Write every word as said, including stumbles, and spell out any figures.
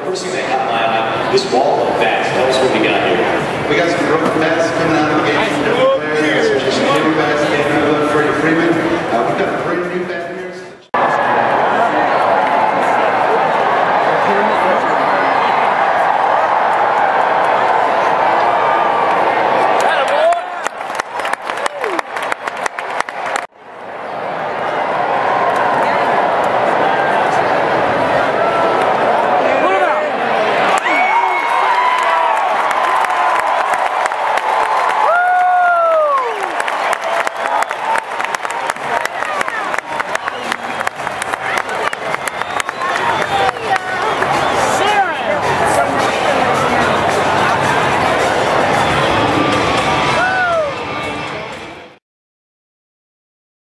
first thing that caught my eye, this wall looked fast. Tell us what we got here. We got some broken bats coming out of the game.